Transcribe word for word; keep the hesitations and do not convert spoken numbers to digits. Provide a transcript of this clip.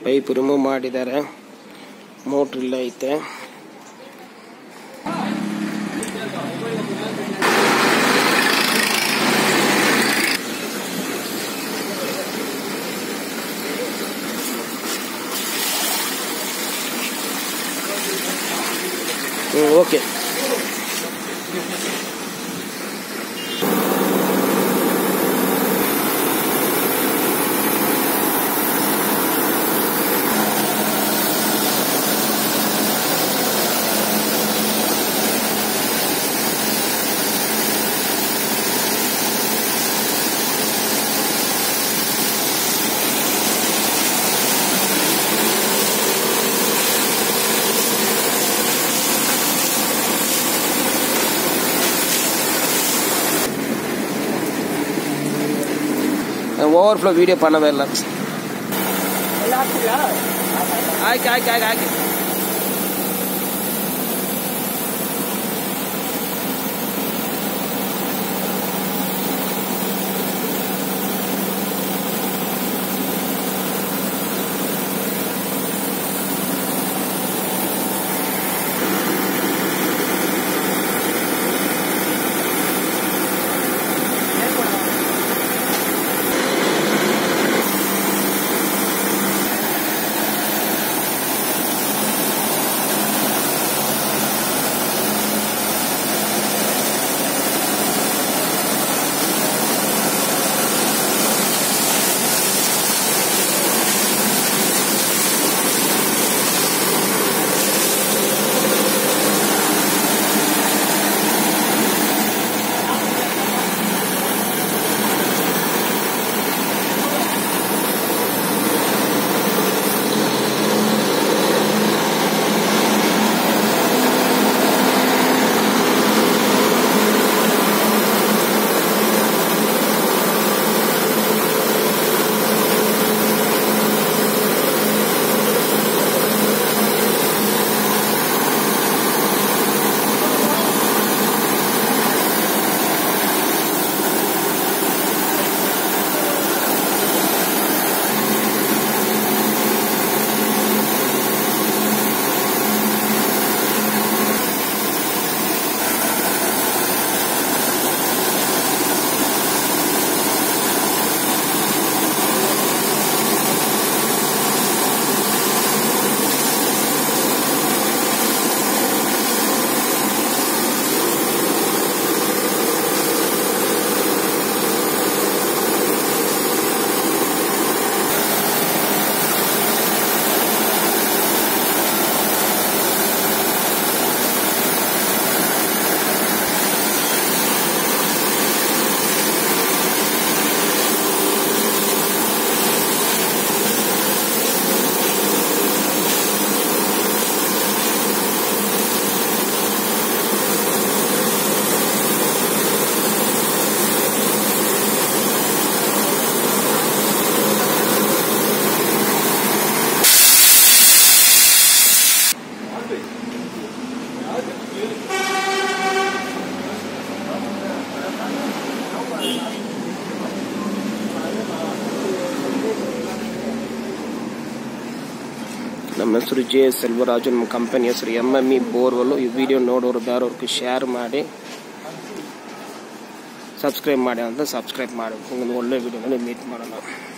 Pipe remove ಮಾಡಿದ್ದಾರೆ, motor ಇಲ್ಲ ಐತೆ. ಓಕೆ ஓவர்ஃப்ளோ வீடியோ பண்ணவே இல்லை. ஆக்கி ஆக்கி ஆக்கி ஆக்கி ನಮ್ಮ ಹೆಸರು ಜೆ ಎಸ್ ಸೆಲ್ವರಾಜು, ನಮ್ಮ ಕಂಪನಿ ಹೆಸರು ಎಮ್ ಎಮ್ ಇ ಬೋರ್ವೆಲ್ಲು. ಈ ವಿಡಿಯೋ ನೋಡೋರು ಬೇರೆಯವ್ರಿಗೆ ಶೇರ್ ಮಾಡಿ ಸಬ್ಸ್ಕ್ರೈಬ್ ಮಾಡಿ ಅಂತ ಸಬ್ಸ್ಕ್ರೈಬ್ ಮಾಡಿ ಒಂದು ಒಳ್ಳೆ ವಿಡಿಯೋನಲ್ಲಿ ಮೀಟ್ ಮಾಡೋಣ.